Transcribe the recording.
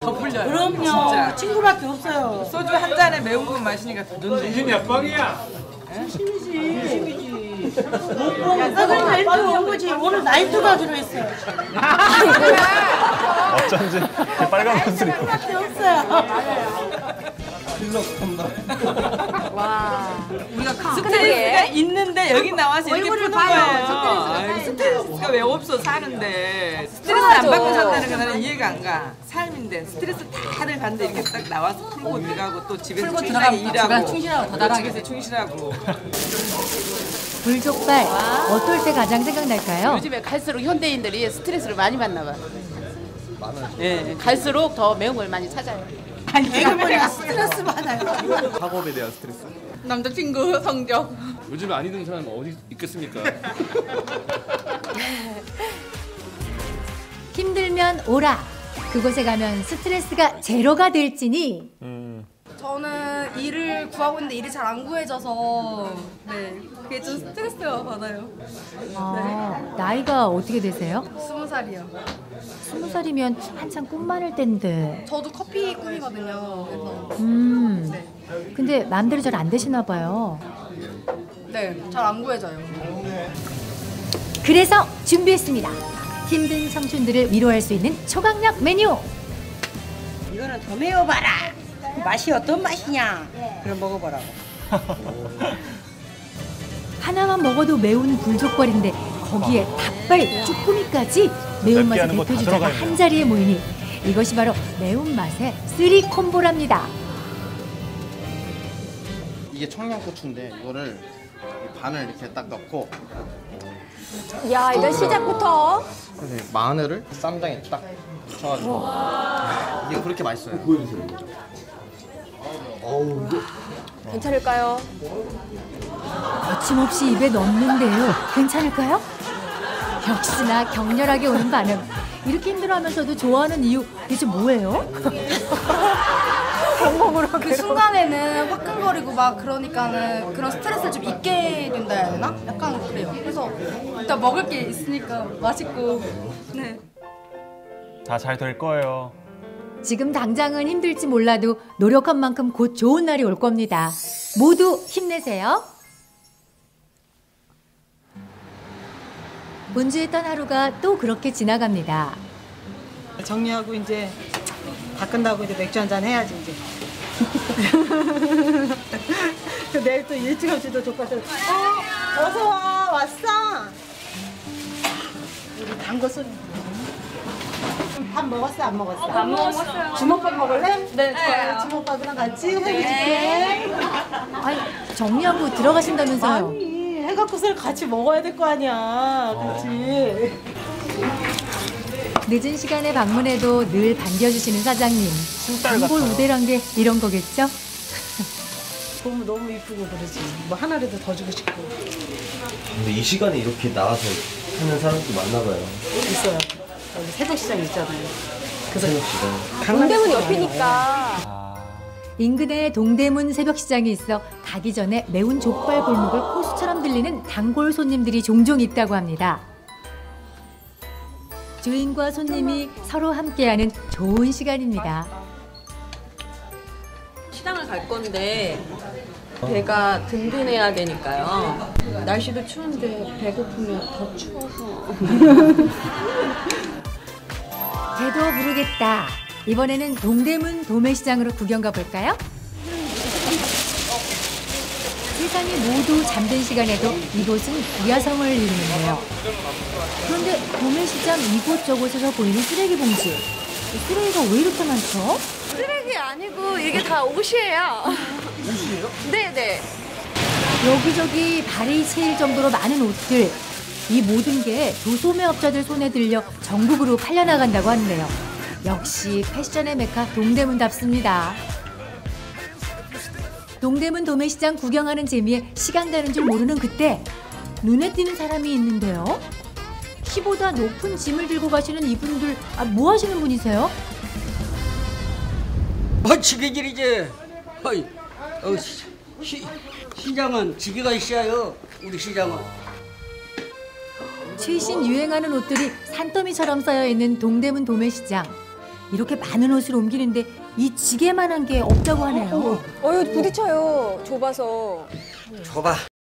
더 풀려요. 그럼요. 진짜. 친구밖에 없어요. 소주 한 잔에 매운 거 마시니까 더 좋네. 이게 몇 방이야? 심이지. 썩은 나이트 온 거지. 오늘 나이트 가기로 했어요. 어쩐지 빨간 옷을 입고. 밖에 없어요. 와. 우리가 스트레스가 있는데 여기 나와서 이렇게 푸는 거예요. 스트레스가 왜 없어 사는데 스트레스 안 받고 산다는 게 나는 이해가 안 가. 삶인데 스트레스 다들 받는데 이렇게 딱 나와서 풀고 들어가고 또 집에서 충실하게 일하고 충실하고 또 집에서 충실하고. 불족발 어떨 때 가장 생각날까요? 요즘에 갈수록 현대인들이 스트레스를 많이 받나 봐. 예, 갈수록 더 매운 걸 많이 찾아요. 아니 내가 뭐야 스트레스 받아요. 학업에 대한 스트레스. 남자친구 성적. 요즘에 안 있는 사람 어디 있겠습니까? 힘들면 오라. 그곳에 가면 스트레스가 제로가 될지니. 저는 일을 구하고 있는데 일이 잘 안 구해져서 네 그게 좀 스트레스가 받아요. 나이가 어떻게 되세요? 20살이요. 20살이면 한창 꿈 많을 땐데. 저도 커피 꿈이거든요. 그래서 근데 마음대로 잘 안 되시나 봐요. 네 잘 안 구해져요. 그래서 준비했습니다. 힘든 청춘들을 위로할 수 있는 초강력 메뉴. 이거는 더 매워봐라. 맛이 어떤 맛이냐? 그럼 먹어보라고. 하나만 먹어도 매운 불족발인데 거기에 닭발, 쭈꾸미까지 매운맛의 하는 거다 대표주자가 들어가 있네요. 한자리에 모이니 이것이 바로 매운맛의 쓰리 콤보랍니다. 이게 청양고추인데 이거를 반을 이렇게 딱 넣고 야, 이건 시작부터. 마늘을 쌈장에 딱 붙여가지고 이게 그렇게 맛있어요. 괜찮을까요? 거침없이 입에 넣는데요. 괜찮을까요? 역시나 격렬하게 오는 반응. 이렇게 힘들어하면서도 좋아하는 이유 대체 뭐예요? 그 순간에는 화끈거리고 막 그러니까는 그런 스트레스를 좀 잊게 된다 해야 되나? 약간 그래요. 그래서 일단 먹을 게 있으니까 맛있고 네. 다 잘 될 거예요. 지금 당장은 힘들지 몰라도 노력한 만큼 곧 좋은 날이 올 겁니다. 모두 힘내세요. 분주했던 하루가 또 그렇게 지나갑니다. 정리하고 이제 다 끝나고 이제 맥주 한잔 해야지 이제. 내일 또 일찌감치도 족발도. 어서 와 왔어. 우리 단거 소리. 밥 먹었어 안 먹었어? 안 먹었어요. 주먹밥 먹을래? 네 좋아요. 주먹밥이랑 같이 해줄게. 아니, 정리하고 들어가신다면서요. 아니 해갖고서 같이 먹어야 될 거 아니야. 그렇지. 늦은 시간에 방문해도 늘 반겨주시는 사장님. 단골 우대란 게 이런 거겠죠? 보면 너무 이쁘고 그러지. 뭐 하나라도 더 주고 싶고. 근데 이 시간에 이렇게 나와서 하는 사람도 많나 봐요. 있어요. 여기 새벽시장 있잖아요. 그래서 새벽시장. 동대문 옆이니까. 인근에 동대문 새벽시장이 있어 가기 전에 매운 족발 골목을 호수처럼 들리는 단골 손님들이 종종 있다고 합니다. 주인과 손님이 서로 함께하는 좋은 시간입니다. 시장을 갈 건데 배가 든든해야 되니까요. 날씨도 추운데 배고프면 더 추워서. 배도 부르겠다. 이번에는 동대문 도매시장으로 구경 가볼까요? 세상이 모두 잠든 시간에도 이곳은 비야성을 이루는데요. 그런데 도매시장 이곳저곳에서 보이는 쓰레기 봉지. 쓰레기가 왜 이렇게 많죠? 쓰레기 아니고 이게 다 옷이에요. 옷이에요? 네네. 여기저기 발이 채일 정도로 많은 옷들. 이 모든 게 도소매업자들 손에 들려 전국으로 팔려나간다고 하는데요. 역시 패션의 메카 동대문답습니다. 동대문 도매시장 구경하는 재미에 시간 가는 줄 모르는 그때 눈에 띄는 사람이 있는데요. 키보다 높은 짐을 들고 가시는 이분들, 뭐 하시는 분이세요? 지게질이지. 시장은 지게가 있어요. 우리 시장은. 최신 유행하는 옷들이 산더미처럼 쌓여있는 동대문 도매시장. 이렇게 많은 옷을 옮기는데 이 지게만한 게 없다고 하네요. 부딪혀요. 좁아서. 좁아.